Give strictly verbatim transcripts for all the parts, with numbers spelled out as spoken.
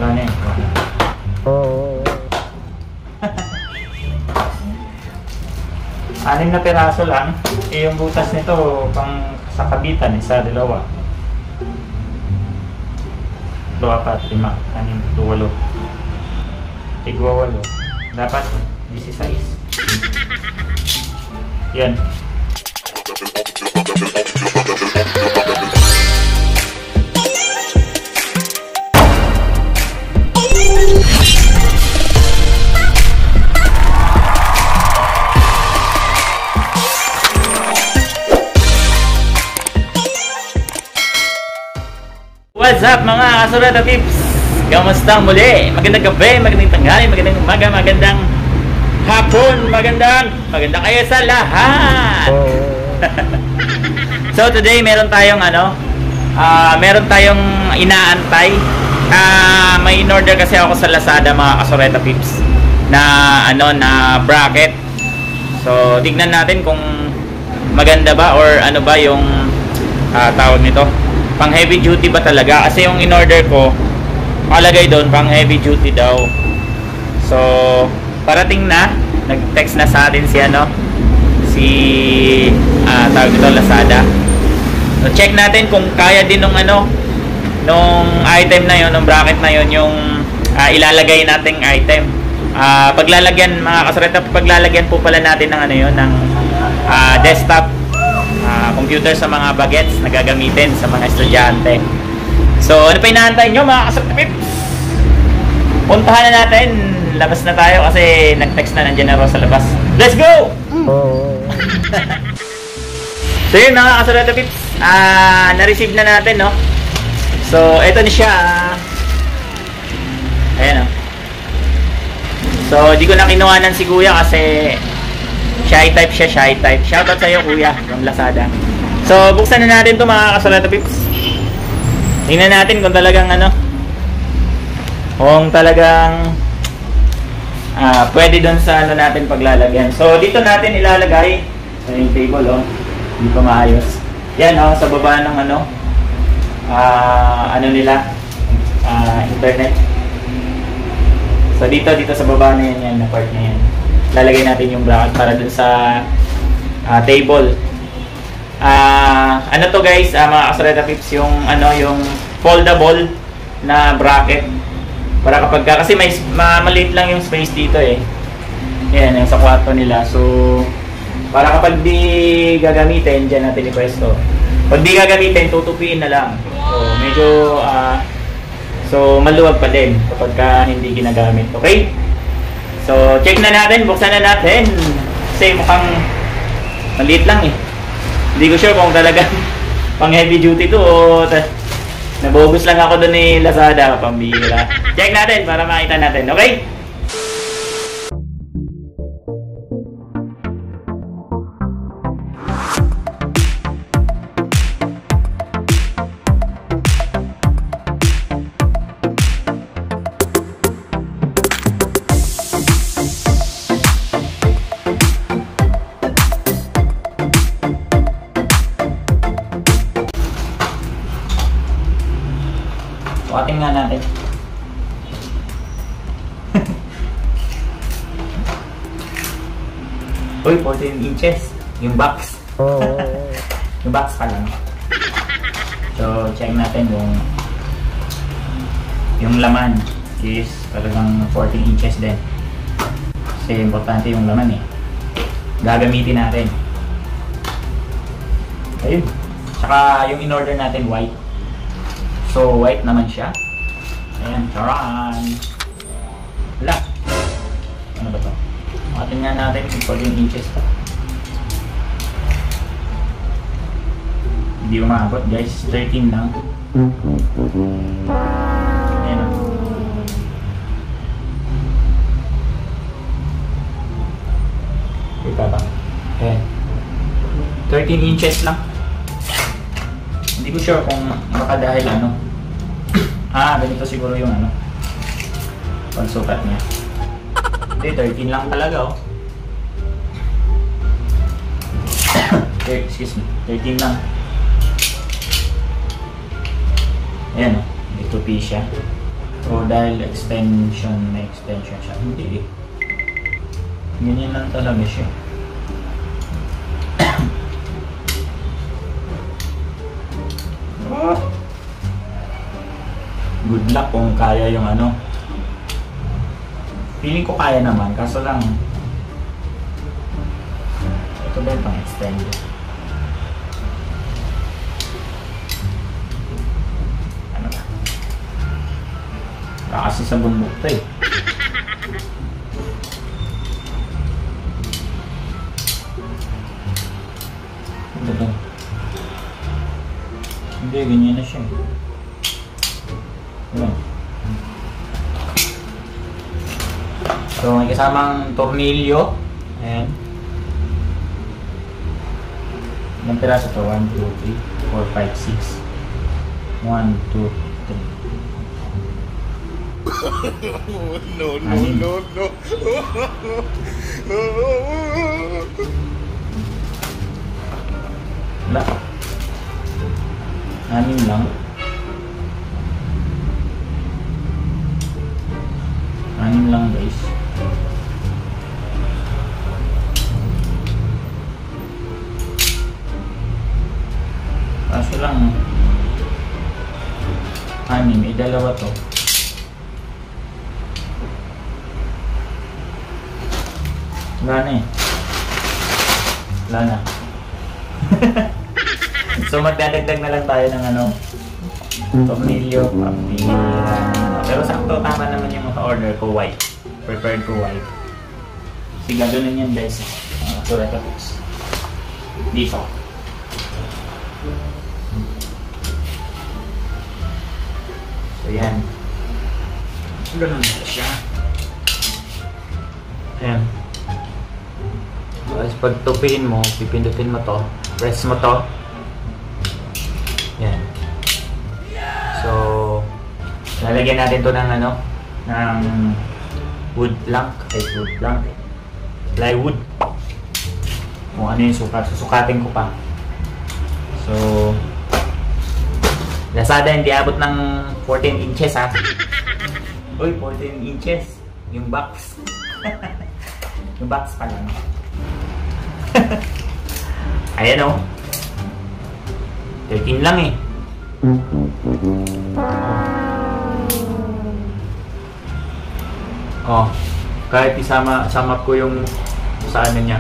Wala na eh. Anim na piraso lang. Eh, yung butas nito pang sa kabitan, isa, dalawa. Dalawa pa, lima, anim, walo. Tigwa walo. Dapat, disisays. Yan. What's up mga Kasureta Pips? Kamusta muli? Magandang gabi, magandang tanghali, magandang umaga, magandang hapon, magandang maganda kayo sa lahat. So today meron tayong ano, uh, meron tayong inaantay. Uh, may in-order kasi ako sa Lazada mga Kasureta Pips na ano na bracket. So tignan natin kung maganda ba or ano ba yung uh, tawag nito. Pang heavy duty ba talaga? Kasi yung in-order ko nakalagay doon pang heavy duty daw. So parating na, nag-text na sa atin si ano si uh, tawag nito Lazada. So check natin kung kaya din nung ano nung item na yon, nung bracket na yon, yung uh, ilalagay nating item. Uh, paglalagyan mga Kasureta, paglalagyan po pala natin ng ano yon, ng uh, desktop Uh, computer sa mga bagets na gagamitin sa mga estudyante. So, ano pa inaantay nyo mga Kasureta Pips? Puntahan na natin. Labas na tayo kasi nag-text na, nandiyan na raw sa labas. Let's go! Oh. So yun mga Kasureta Pips, uh, na-receive na natin, no? So, ito na siya. Ayan, no? So, di ko na kinuhanan si Kuya kasi shy type siya, shy type. Shoutout sa iyo Kuya from Lazada. So buksan na natin to mga Kasureta Pips. Tingnan natin kung talagang ano, kung talagang ah, pwede doon sa ano natin paglalagyan. So dito natin ilalagay sa yung table, oh. Hindi pa maayos. Yan, oh, sa baba ng ano ah, ano nila ah, internet. So dito, dito sa baba na yan, yan na part na yan. Lalagay natin yung bracket para dun sa uh, table. Uh, ano to guys, uh, mga Kasureta Pips, yung ano, yung foldable na bracket. Para kapag ka, kasi may ma, maliit lang yung space dito eh. Yan, yung sa kwarto nila. So, para kapag di gagamitin, dyan natin ipwesto. Pag di gagamitin, tutupiin na lang. So, medyo, uh, so, maluwag pa din kapag ka hindi ginagamit. Okay? So, check na natin, buksan na natin. Kasi mukhang maliit lang eh. Hindi ko sure kung talagang pang heavy duty to o nabogus lang ako doon ni Lazada, pambihira. Check natin para makita natin, okay? Sukatin nga natin. Uy, fourteen inches. Yung box. Yung box pa lang. So, check natin yung yung laman is talagang fourteen inches din. Kasi importante yung laman eh. Gagamitin natin. Ayun. Tsaka yung in-order natin white. So, white naman siya. Ayan, charan. Wala. Ano ba ito? Makatin nga natin kung fourteen inches pa. Hindi umabot guys. thirteen lang. Ayan o. Wait ba? Ayan. thirteen inches lang. Hindi ko sure kung baka dahil ano. Ah, ganito siguro yung ano pagsukat niya. Hindi, thirteen lang talaga oh. Okay, excuse me, thirteen lang. Ayan oh, may tupi siya. O dahil extension, may extension siya. Hindi eh. Ganyan lang talaga siya. Oh. Good luck kung kaya yung ano. Feeling ko kaya naman, kaso lang ito ba yung pang-extend? Ano ba? Baka kasi sa bundok to eh. Ano ba? Hindi, ganyan na siya. Ayan. So, may kasamang tornilyo. Ayan. Ilang piraso to? one, two, three, four, five, six. one, two, three. No, no, Anim. no, no. Wala. Anim lang. Anim lang guys. Kaso lang anim, eh dalawa to. Wala na eh. Wala na. So magdadagdag na lang tayo ng ano, tornilyo, pambira. Pero sakto, tama naman yung maka-order ko white. Prepared ko white. Kasi gano'n yan guys. Uh, so ito. Dito. So yan. Ganun na siya. Ayan. Tapos pag tupiin mo, pipindutin mo to. Press mo to. Yan. So, lalagyan natin to ng ano, ng wood plank, ay wood plank, plywood. Kung ano yung sukat, susukatin ko pa. So, Lazada hindi abot ng fourteen inches ha. Uy, fourteen inches. Yung box. Yung box pa lang. Ayan o. thirteen lang eh. Oh, kahit isama sama ko yung sa ano niya.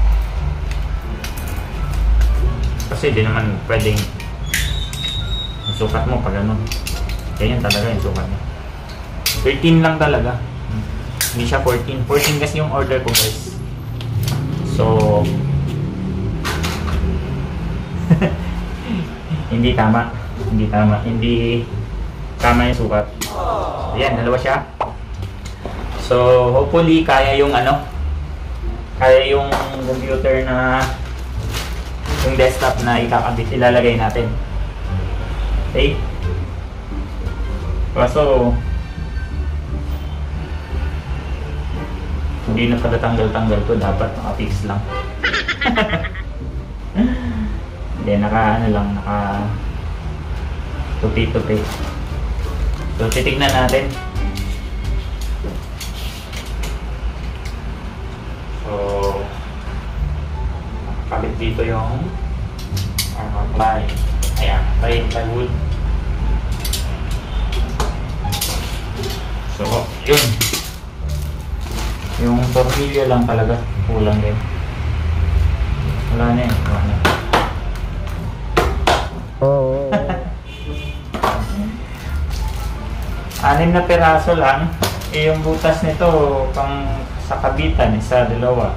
Kasi di naman pwedeng yung sukat mo pag ano. Ganyan talaga yung sukat niya. thirteen lang talaga. Hindi siya fourteen. fourteen kasi yung order ko guys. So hindi tama. Hindi tama. Hindi tama yung sukat. Ayan, dalawa siya. So, hopefully, kaya yung ano, kaya yung computer na, yung desktop na ikakabit, ilalagay natin. Okay? Kaso, hindi na pala tanggal-tanggal to, dapat naka-fix lang. Hindi, naka, ano lang, naka, tupi-tupi. So, titignan natin. So, nakakabit dito yung uh, ply. Ayan, ply, plywood. So, yun. Yung tornilyo lang talaga. Kulang din. Wala na yun. Wala na. Anim na peraso lang. Eh, yung butas nito pang sa kabitan, isa, dalawa.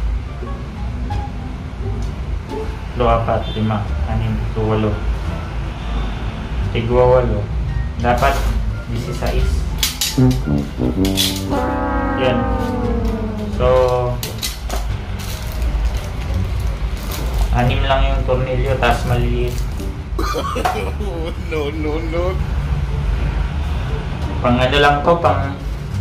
Dalawa, apat, lima, anim, walo. Tigwa walo. Dapat sixteen. Yan. So, anim lang yung tornilyo, tapos maliit. No, no, no. Pang ano lang to, pang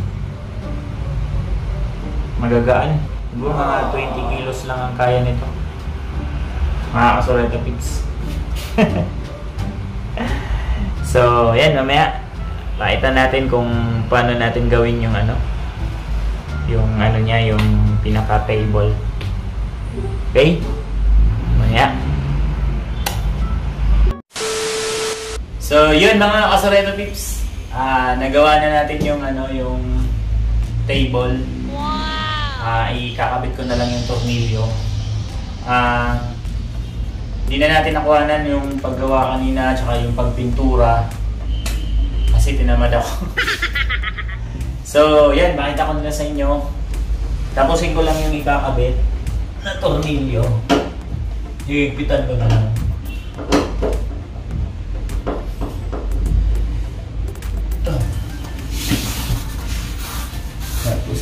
magagaan. Siguro mga twenty kilos lang ang kaya nito. Mga kasoleta pips. So, yan, mamaya Pakita natin kung paano natin gawin yung ano, yung ano niya, yung pinaka-table. Okay? Maya. So, yun mga Kasoreto Pips. Ah, nagawa na natin yung ano, yung table. Ah, ikakabit ko na lang yung tornilyo. Ah, hindi na natin nakuhanan yung paggawa kanina at saka yung pagpintura kasi tinamad ako. So, yan, makita ko na sa inyo. Tapusin ko lang yung ikakabit na tornilyo. Higpitan ko na lang. Tapos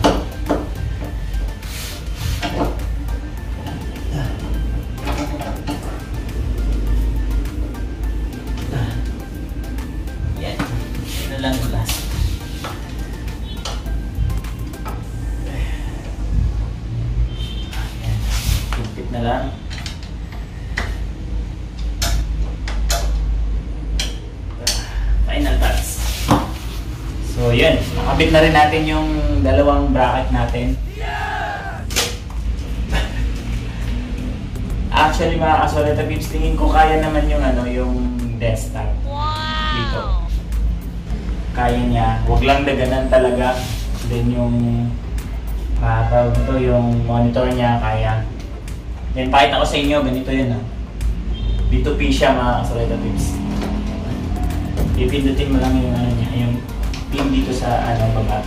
yan. Yan na lang yung last. Ayan. Higpit na lang. Final touch. So, yun. Nakabit na rin natin yung dalawang bracket natin. Actually, mga Kasoreto Pips, tingin ko kaya naman yung ano, yung desktop. Dito. Kaya niya. Huwag lang daganan talaga. Then yung uh, tawag nito, yung monitor niya, kaya. Then, pakita ko sa inyo, ganito yun. Ah. B two P siya, mga Kasoreto Pips. Ipindutin mo lang yung ano niya, yung pin dito sa ano baba.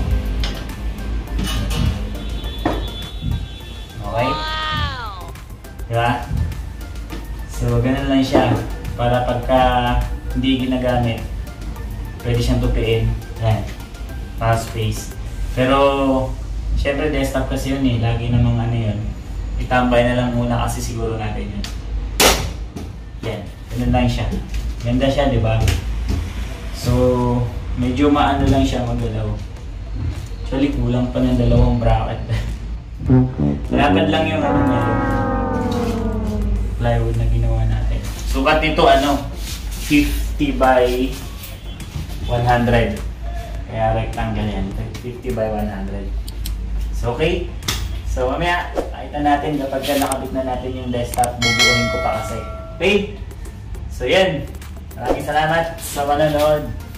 Okay? Diba? So, ganun lang siya. Para pagka hindi ginagamit, pwede siyang tupiin. Yan. Mouse space. Pero, syempre desktop kasi yun eh. Lagi namang ano yun. Itambay na lang muna kasi siguro natin yun. Yan. Ganun lang siya. Ganda siya, di ba? So, medyo maano lang siya magalaw. Actually, kulang pa ng dalawang bracket. Malapad lang yung ano niya, yung plywood na ginawa natin. Sukat nito ano, fifty by one hundred. Kaya rectangle yan. fifty by one hundred. So, okay. So, mamaya, nakita natin kapag nakabit na natin yung desktop, bubuuhin ko pa kasi. Okay? So, yan. Maraming salamat sa panonood.